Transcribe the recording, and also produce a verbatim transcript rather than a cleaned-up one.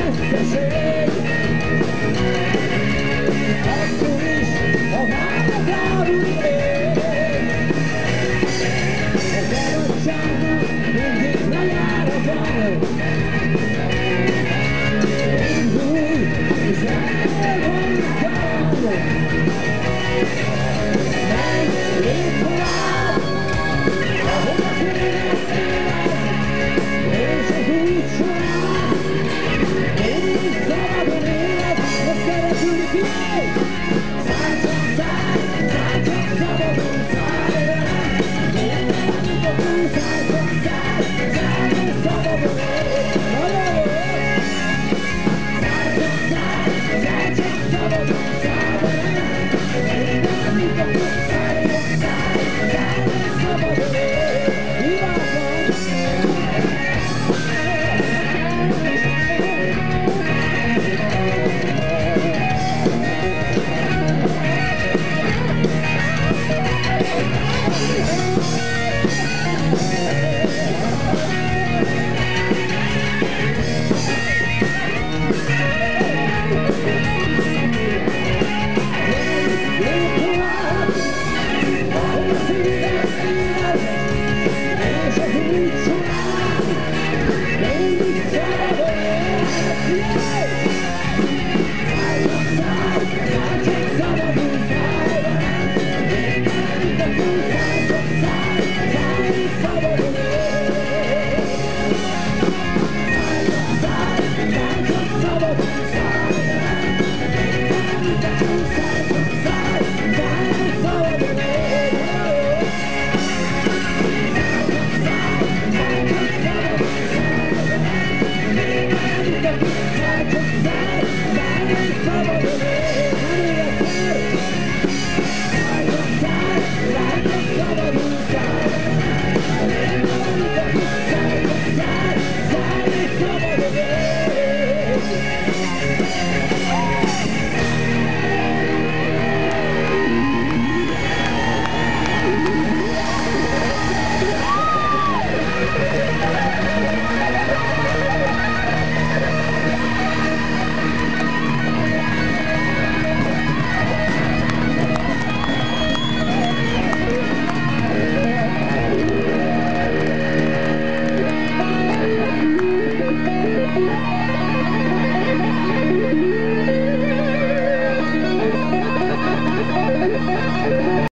veszteség. Akkor is, ha várat árul ég, a szabadságnak mindig lejára van. Indulj, és elvan van. Menj, lépj tovább, ahova tényleg éled, és az út során mindig szabadon éled, a szeretünk kiég. Szállj csak, szállj, szállj csak szabadon, szállj velem, mindent a túl, szállj csak, szállj, szállj és szabadon élj. Nagyon jó! Szállj csak, szállj, szállj csak szabadon, szállj velem, mindent a túl, szállj csak, szállj, szállj és szabadon élj. Imádom! Thank you.